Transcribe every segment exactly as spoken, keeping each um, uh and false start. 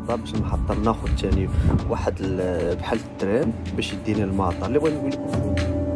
المحطه باش المحطه ناخذ ثاني واحد بحال الترام باش يديني المطار اللي بغيت نقول لكم.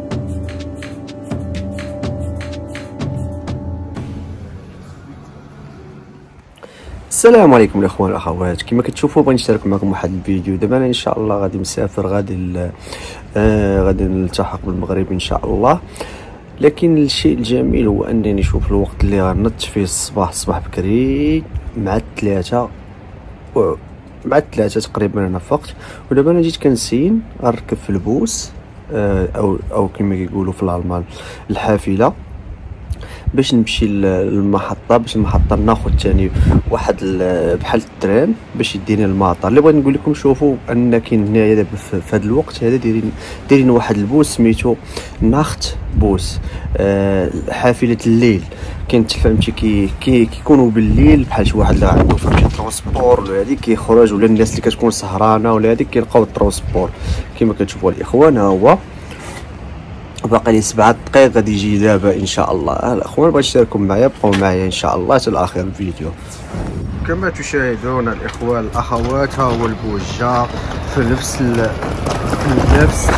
السلام عليكم الاخوان والاخوات، كما كتشوفوا بغيت نشارك معكم واحد الفيديو. دابا انا ان شاء الله غادي مسافر، غادي آه غادي نلتحق بالمغرب ان شاء الله. لكن الشيء الجميل هو انني نشوف الوقت اللي غنط فيه الصباح الصباح بكري مع الثلاثه مع الثلاثه تقريبا انا فقت. ودابا انا جيت كنسين غنركب في البوس آه او او كما كيقولوا في الالمان الحافله باش نمشي للمحطه، باش المحطه ناخذ ثاني واحد بحال الترام باش يديني المطار. اللي بغيت نقول لكم شوفوا ان كاين هنايا دابا في هذا الوقت هذا دايرين دايرين واحد البوس سميتو ناخت بوس آه حافله الليل. كاين فهمتي كي كيكونوا بالليل بحال شي واحد اللي عنده فهمتي ترونسبور ولا هذيك كيخرج، ولا الناس اللي كتكون سهرانه ولا هذيك كيلقاو الترونسبور. كما كتشوفوا الاخوان ها هو باقي لي سبعة دقائق غادي يجي دابا ان شاء الله. الاخوان بغيت تشاركوا معايا، بقاو معايا ان شاء الله حتى لاخر الفيديو. كما تشاهدون الاخوان الاخوات ها هو البوس جا في نفس ال... في نفس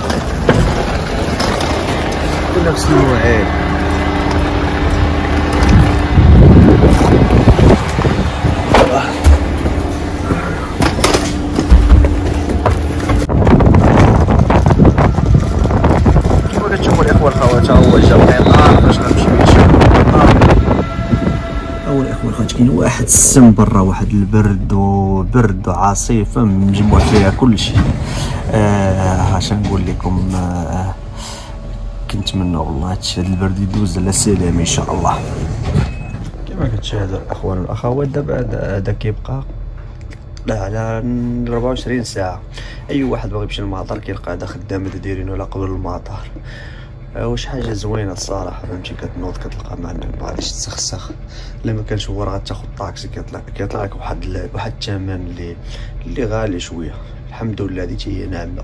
في نفس الموعد. والخوات هو جا بقينا باش غنمشي نمشي اول اخوان خوات. كاين واحد السم برا، واحد البرد وبرد وعاصفه مجموع فيها كل شيء. آه اش نقول لكم، آه كنتمنى والله هادشي هاد البرد يدوز على سلام ان شاء الله. كما كتشاهدوا الاخوان والاخوات دابا هذا كيبقى على أربعة وعشرين ساعه. اي واحد باغي يمشي للمطار كيلقى هذا خدامه دايرينو على قبل المطار. واش حاجه زوينه الصراحه فهمتي. كتنوض كتلقى ما عندك ما غاديش تسخسخ. الا ما كانش هو راه غتاخذ طاكسي كيطلع كيطلع لك واحد واحد الثمن اللي اللي غالي شويه. الحمد لله هذه هي نعمه.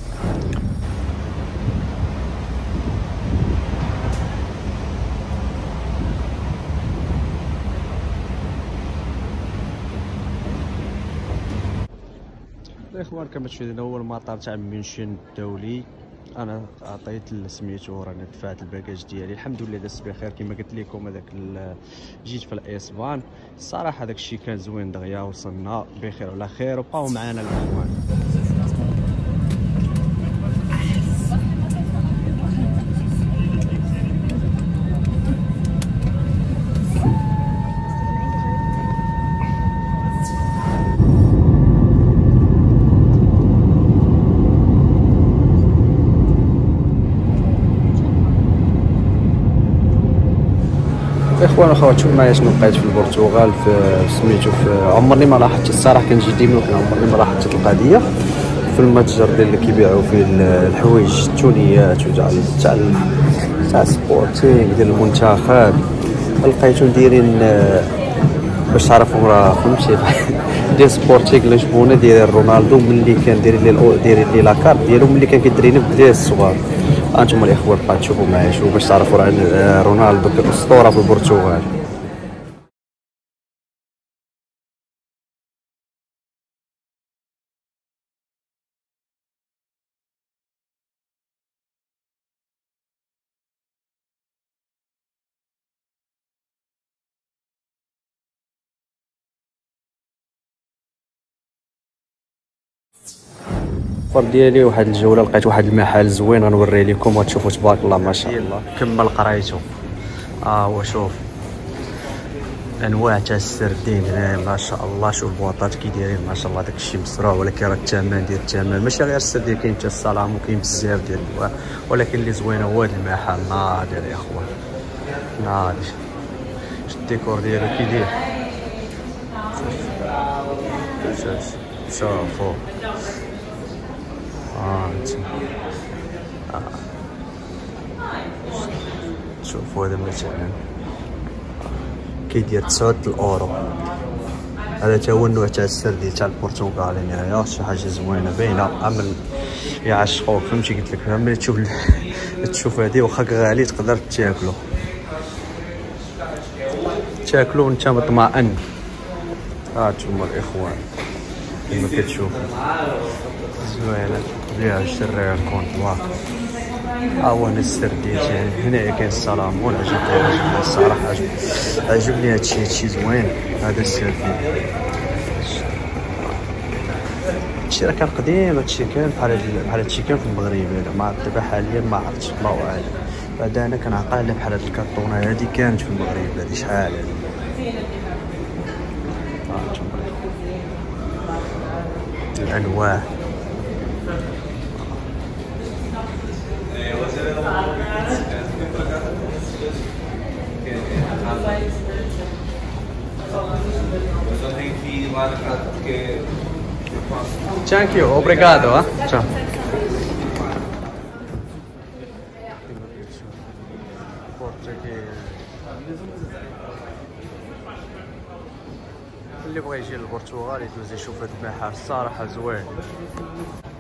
الاخوان كما تشاهدون هو المطار تاع ميونشن الدولي. انا عطيت سميتو راني دفعت الباكاج ديالي الحمد لله داز بخير. كما قلت لكم هذاك جيت في الاسبان الصراحه داك الشيء كان زوين دغيا وصلنا بخير وعلى خير. وبقاو معنا الاخوان. اخوان واخوات شوفوا معايا شنو لقيت في البرتغال في سميتو في عمرني ما لاحظت الصراحه. كنجي ديما ولكن عمرني ما لاحظت القضيه في المتجر ديال اللي كيبيعوا فيه الحوايج التونيات وتاع تاع تاع سبورتينغ ديال المنتخب. لقيتو دايرين باش تعرفوا راه فهمتي ديال سبورتينغ اللي جبونا ديال رونالدو ملي كان دايرين لي دايرين لي لاكارت ديالو ملي كان كيدرينا بدايه الصغار. انتم الاخوان بقى تشوفوا معايا شوفوا باش تعرفوا راه رونالدو كاسطوره في البرتغال. الفرد ديالي واحد الجوله لقيت واحد المحل زوين غنوريه لكم وتشوفوا تبارك الله ما شاء الله. كمل قرايته ها هو شوف انواع تاع السردين هنا ما شاء الله. شوف البواطات كي دايرين ما شاء الله. داكشي مصروع ولكن راه الثمن ديال الثمن ماشي غير السردين، كاين حتى السلام وكاين بزاف ديال الانواع. ولكن اللي زوينه هو هذا المحل ناضر يا اخوان ناضر. شوف الديكور ديالو كي داير شوف شوفوا اه انتما آه. شوفوا هذا مثلا كيدير تسعة الاورو. هذا تا هو النوع تاع السردي تاع البرتغال. هنايا شي حاجه زوينه باينه عمل يعشقوك فهمتي. قلت لك ملي تشوف تشوف هذه واخا غالي تقدر تاكلو تاكلو وانت مطمئن. ها انتما الاخوان كما كتشوفوا زوينه بيع الشرير الكونطوار. ها هو انا السر ديالي هنايا كاين السلامون. عجبني عجبني الصراحه عجبني عجبني هادشي هادشي زوين. هذا السر ديالي هادشي راه كان قديم. هادشي كان بحال بحال هادشي كان في المغرب هذا ما عرفت دابا حاليا ما عرفتش الله اعلم. بعد انا كنعقل بحال هاد الكرتونه هادي كانت في المغرب هادي شحال هادي. الانواع Thank you, obrigado. Ah? Ciao. اللي بغى يجي للبرتغال يدوز يشوف هاد البحر الصراحه زوين.